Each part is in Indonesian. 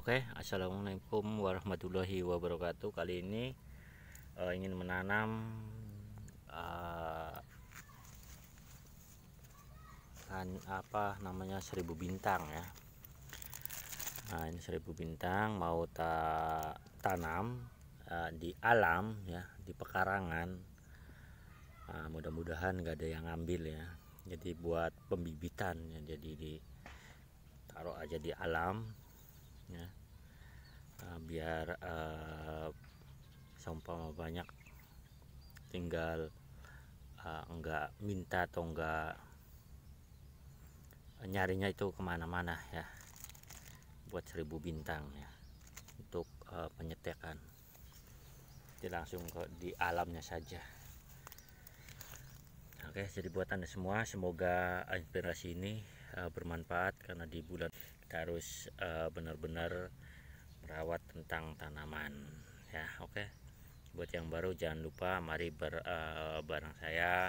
Oke, assalamualaikum warahmatullahi wabarakatuh. Kali ini ingin menanam uh, seribu bintang ya. Nah, ini seribu bintang mau tanam di alam ya, di pekarangan. Mudah-mudahan nggak ada yang ngambil ya. Jadi buat pembibitan ya, jadi ditaruh aja di alam ya. Biar seumpama banyak tinggal enggak minta atau enggak nyarinya itu kemana-mana ya, buat seribu bintang ya, untuk penyetekan. Jadi langsung di alamnya saja. Oke, jadi buat Anda semua, semoga inspirasi ini bermanfaat, karena di bulan kita harus benar-benar merawat tentang tanaman ya. Oke, buat yang baru jangan lupa mari bareng saya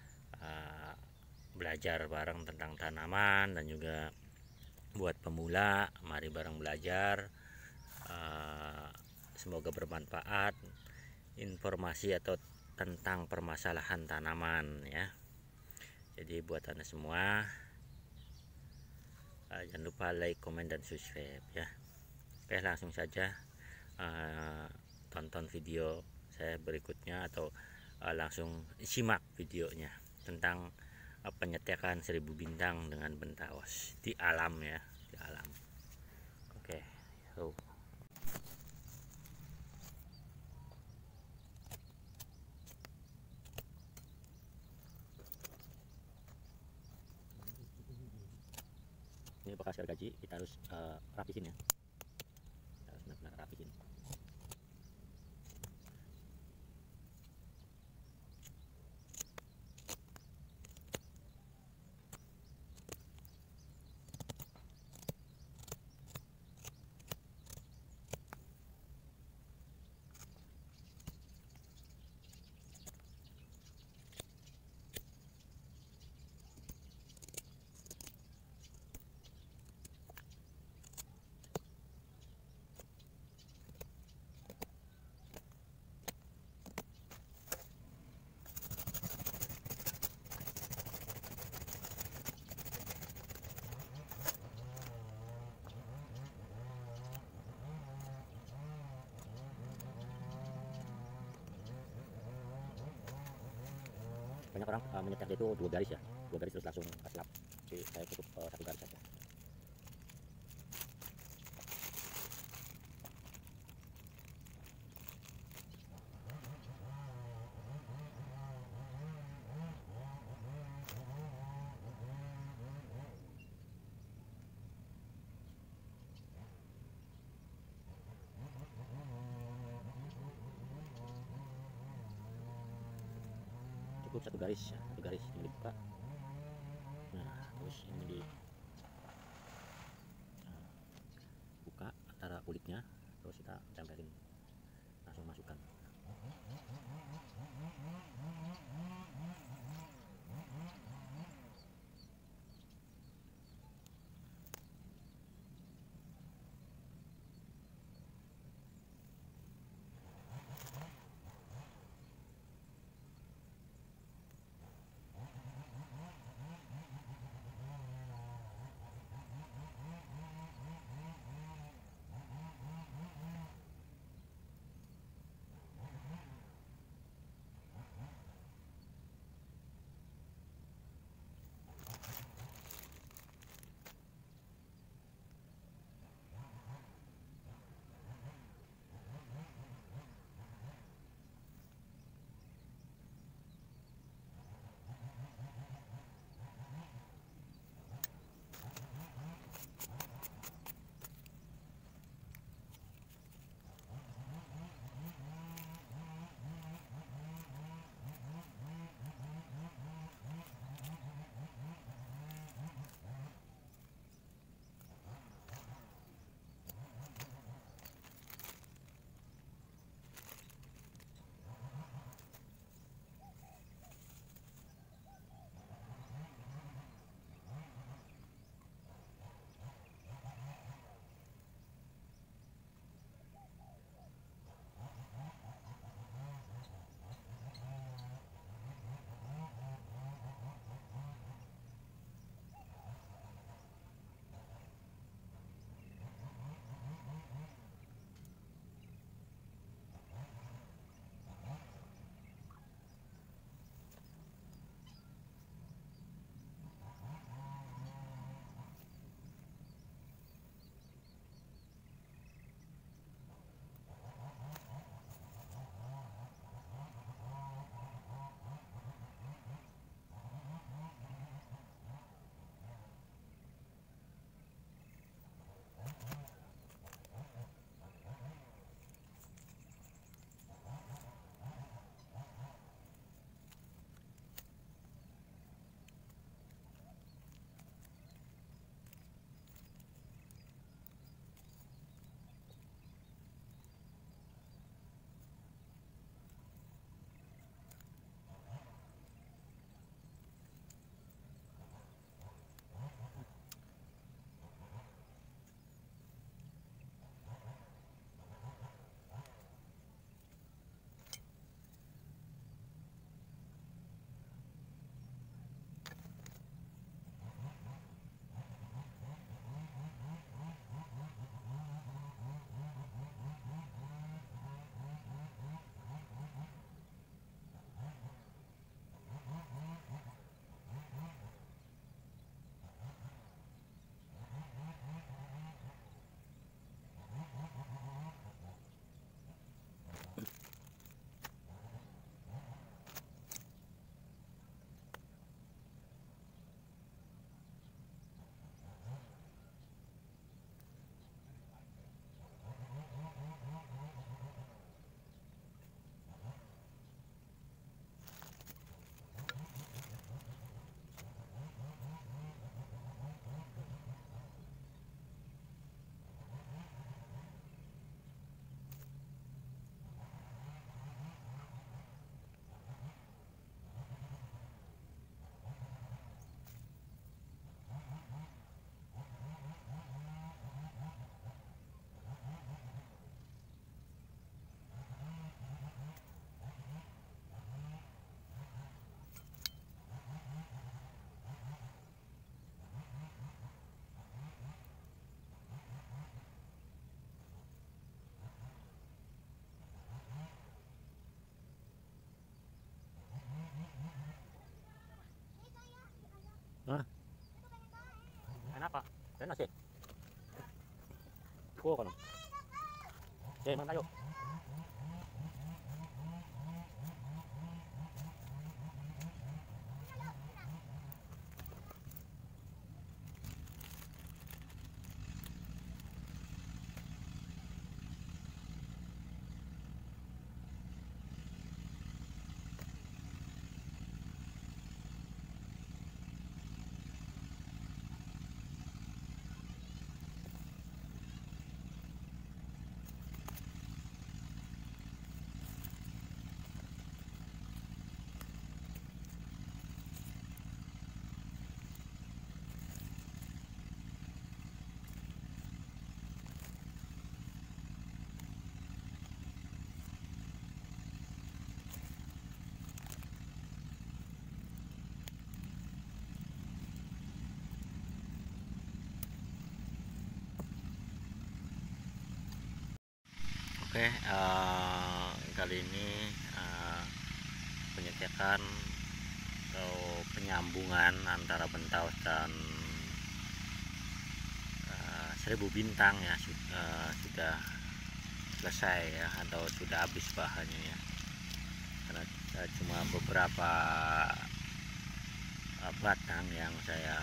belajar bareng tentang tanaman, dan juga buat pemula mari bareng belajar. Semoga bermanfaat informasi atau tentang permasalahan tanaman ya. Jadi buat Anda semua jangan lupa like, komen, dan subscribe ya. Oke, langsung saja tonton video saya berikutnya, atau langsung simak videonya tentang penyetekan seribu bintang dengan bentaos di alam ya, di alam. Oke, yuk. Ini bekas gergaji, kita harus rapihin ya, kita harus benar-benar rapihin. Banyak orang menyetek itu dua garis ya, dua garis terus langsung selap. Jadi saya cukup satu garis saja. Cukup satu garis ya, satu garis ini dibuka. Nah, terus ini dibuka antara kulitnya, terus kita tempelin, langsung masukkan. Enak sih. Kan. Oke, makan tayo. Oke, kali ini pengecekan atau penyambungan antara Bentaus dan Seribu Bintang ya sudah selesai ya, atau sudah habis bahannya ya, karena cuma beberapa batang yang saya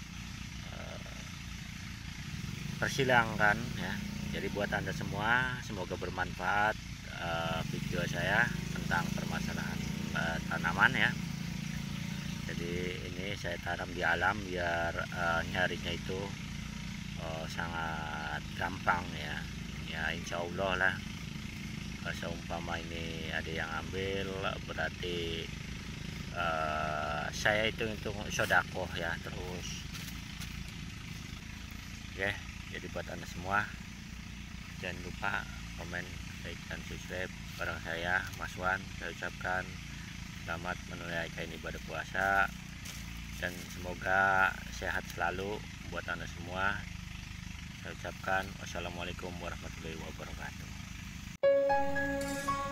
persilangkan ya. Jadi buat Anda semua, semoga bermanfaat video saya tentang permasalahan tanaman ya. Jadi ini saya tanam di alam biar nyarinya itu sangat gampang ya. Ya insya Allah lah, seumpama ini ada yang ambil berarti saya itu sodakoh ya terus. Oke, jadi buat Anda semua, jangan lupa komen, like, dan subscribe. Barang saya Mas Wan, saya ucapkan selamat menunaikan ibadah puasa dan semoga sehat selalu buat Anda semua. Saya ucapkan wassalamualaikum warahmatullahi wabarakatuh.